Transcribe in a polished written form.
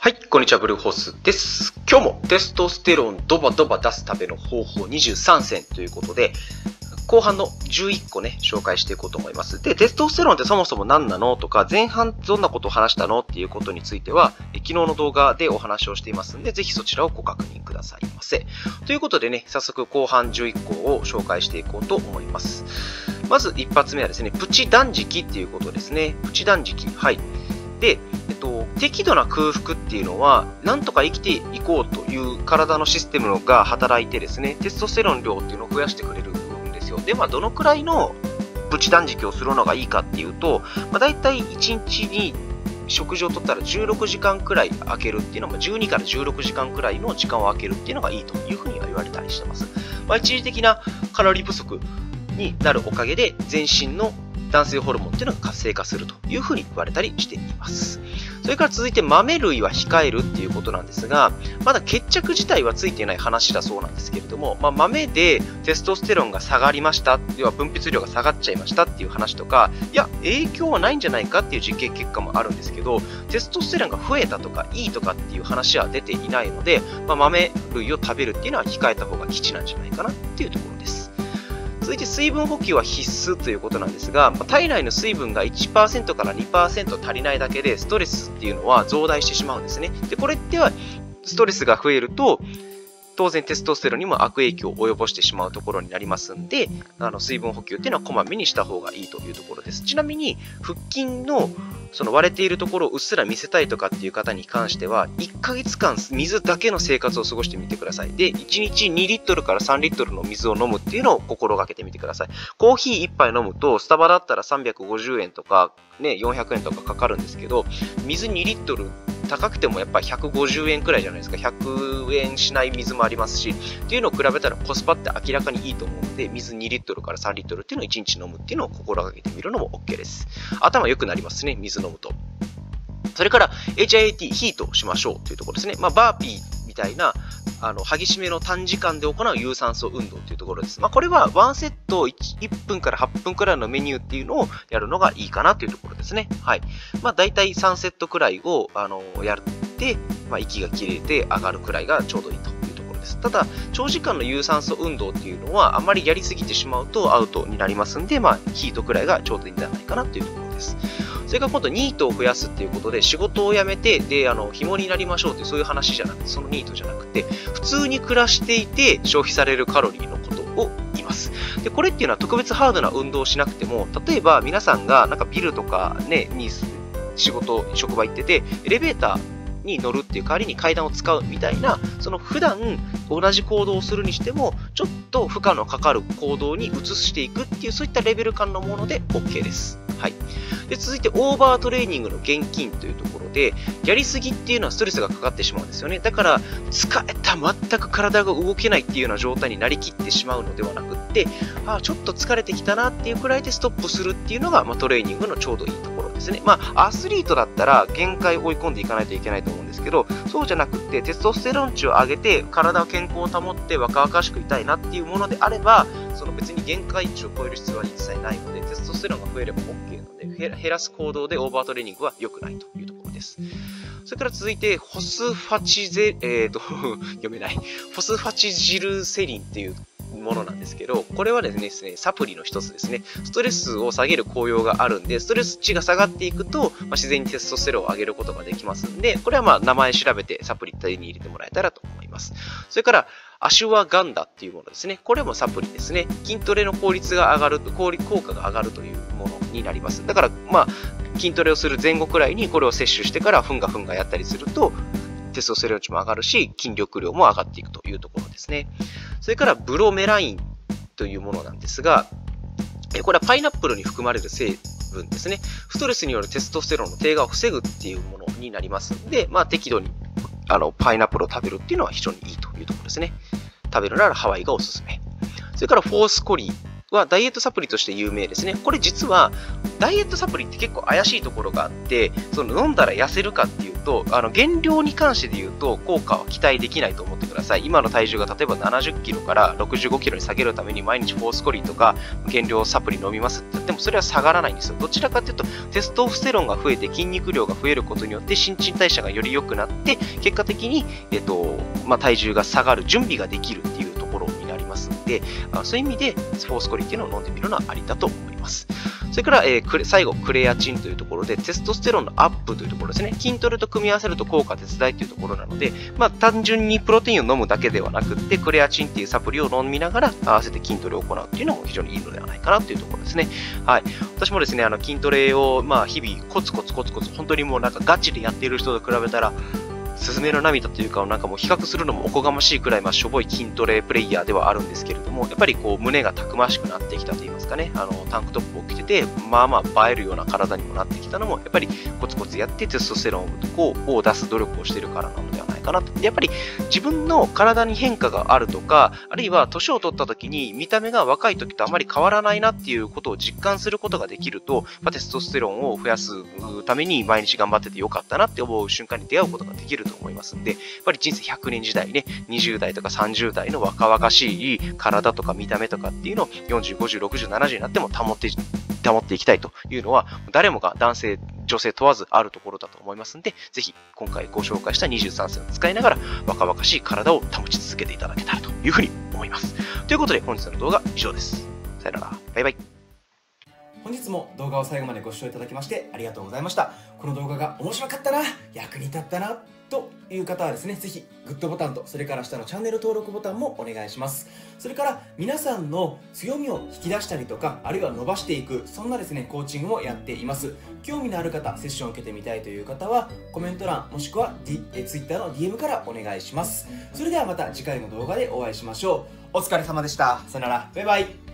はい、こんにちは、ブルーホースです。今日もテストステロンドバドバ出すための方法23選ということで、後半の11個ね、紹介していこうと思います。で、テストステロンってそもそも何なのとか、前半どんなことを話したのっていうことについては、昨日の動画でお話をしていますので、ぜひそちらをご確認くださいませ。ということでね、早速後半11個を紹介していこうと思います。まず一発目はですね、プチ断食っていうことですね。プチ断食。はい。で、適度な空腹っていうのは、なんとか生きていこうという体のシステムが働いてですね、テストステロン量っていうのを増やしてくれるんですよ。で、どのくらいのプチ断食をするのがいいかっていうと、だいたい1日に食事をとったら16時間くらい空けるっていうのも、12から16時間くらいの時間を空けるっていうのがいいというふうには言われたりしてます。一時的なカロリー不足になるおかげで、全身の男性ホルモンっていうのが活性化するというふうに言われたりしています。それから続いて豆類は控えるっていうことなんですが、まだ決着自体はついていない話だそうなんですけれども、豆でテストステロンが下がりました、要は分泌量が下がっちゃいましたっていう話とか、いや、影響はないんじゃないかっていう実験結果もあるんですけど、テストステロンが増えたとかいいとかっていう話は出ていないので、豆類を食べるっていうのは控えた方が吉なんじゃないかなっていうところです。続いて水分補給は必須ということなんですが、体内の水分が 1% から 2% 足りないだけでストレスっていうのは増大してしまうんですね。で、これってはストレスが増えると当然テストステロンにも悪影響を及ぼしてしまうところになりますんで、水分補給っていうのはこまめにした方がいいというところです。ちなみに腹筋のその割れているところをうっすら見せたいとかっていう方に関しては、1ヶ月間水だけの生活を過ごしてみてください。で、1日2リットルから3リットルの水を飲むっていうのを心がけてみてください。コーヒー1杯飲むと、スタバだったら350円とか、ね、400円とかかかるんですけど、水2リットル高くてもやっぱり150円くらいじゃないですか。100円しない水もありますし、っていうのを比べたらコスパって明らかにいいと思うので、水2リットルから3リットルっていうのを1日飲むっていうのを心がけてみるのも OK です。頭良くなりますね、水飲むと。それから HIIT、ヒートしましょうというところですね。バーピーみたいな激しめの短時間で行う有酸素運動というところです。これは1セット 1分から8分くらいのメニューっていうのをやるのがいいかなというところですね。はい。だいたい3セットくらいをやって、息が切れて上がるくらいがちょうどいいというところです。ただ、長時間の有酸素運動っていうのはあまりやりすぎてしまうとアウトになりますんで、ヒートくらいがちょうどいいんじゃないかなというところです。それから今度ニートを増やすっていうことで仕事を辞めて、で、紐になりましょうっていうそういう話じゃなくて、そのニートじゃなくて、普通に暮らしていて消費されるカロリーのことを言います。で、これっていうのは特別ハードな運動をしなくても、例えば皆さんがビルとかね、に職場行ってて、エレベーターに乗るっていう代わりに階段を使うみたいな、その普段同じ行動をするにしても、ちょっと負荷のかかる行動に移していくっていう、そういったレベル感のもので OK です。はい。で、続いてオーバートレーニングの厳禁というところで、やりすぎっていうのはストレスがかかってしまうんですよね。だから、疲れた、全く体が動けないっていうような状態になりきってしまうのではなくって、ちょっと疲れてきたなっていうくらいでストップするっていうのが、トレーニングのちょうどいいところですね。アスリートだったら限界を追い込んでいかないといけないと思うんですけど、そうじゃなくって、テストステロン値を上げて、体を健康を保って若々しくいたいなっていうものであれば、別に限界値を超える必要は一切ないので、テストステロンが増えれば OK なので、減らす行動でオーバートレーニングは良くないというところです。それから続いて、ホスファチジルセリンっていうものなんですけど、これはですね、サプリの一つですね。ストレスを下げる効用があるんで、ストレス値が下がっていくと、自然にテストステロンを上げることができますんで、これは名前調べてサプリ手に入れてもらえたらと思います。それから、アシュワガンダっていうものですね。これもサプリですね。筋トレの効率が上がると、効果が上がるというものになります。だから、筋トレをする前後くらいにこれを摂取してからふんがやったりすると、テストステロン値も上がるし、筋力量も上がっていくというところですね。それからブロメラインというものなんですが、これはパイナップルに含まれる成分ですね。ストレスによるテストステロンの低下を防ぐっていうものになりますので、適度にパイナップルを食べるっていうのは非常にいいというところですね。食べるならハワイがおすすめ。それからフォースコリーはダイエットサプリとして有名ですね。これ実はダイエットサプリって結構怪しいところがあって、飲んだら痩せるかっていうと、減量に関してで言うと、効果は期待できないと思ってください。今の体重が例えば70キロから65キロに下げるために毎日フォースコリとか減量サプリ飲みますって言っても、それは下がらないんですよ。どちらかというと、テストステロンが増えて筋肉量が増えることによって新陳代謝がより良くなって、結果的に、体重が下がる準備ができるっていうところになりますので、そういう意味でフォースコリっていうのを飲んでみるのはありだと思います。それから、最後、クレアチンというところで、テストステロンのアップというところですね。筋トレと組み合わせると効果絶大というところなので、単純にプロテインを飲むだけではなくって、クレアチンっていうサプリを飲みながら、合わせて筋トレを行うっていうのも非常にいいのではないかなというところですね。はい。私もですね、筋トレを、日々、コツコツ、本当にもうなんかガチでやっている人と比べたら、スズメの涙というか、なんかもう比較するのもおこがましいくらい、しょぼい筋トレプレイヤーではあるんですけれども、やっぱりこう、胸がたくましくなってきたと言いますかね、タンクトップを着てて、映えるような体にもなってきたのも、やっぱりコツコツやってテストステロンを出す努力をしているからなのではないかなと。やっぱり自分の体に変化があるとか、あるいは年を取った時に見た目が若い時とあまり変わらないなっていうことを実感することができると、テストステロンを増やすために毎日頑張っててよかったなって思う瞬間に出会うことができると思いますんで、やっぱり人生100年時代ね、20代とか30代の若々しい体とか見た目とかっていうのを40、50、60、70になっても保っていきたいというのは、誰もが男性、女性問わずあるところだと思いますんで、ぜひ今回ご紹介した23選を使いながら若々しい体を保ち続けていただけたらというふうに思います。ということで本日の動画は以上です。さよなら。バイバイ。 本日も動画を最後までご視聴いただきましてありがとうございました。この動画が面白かったな、役に立ったなという方はですね、ぜひグッドボタンと、それから下のチャンネル登録ボタンもお願いします。それから皆さんの強みを引き出したりとか、あるいは伸ばしていく、そんなですね、コーチングをやっています。興味のある方、セッションを受けてみたいという方は、コメント欄もしくは、Twitter の DM からお願いします。それではまた次回の動画でお会いしましょう。お疲れ様でした。さよなら。バイバイ。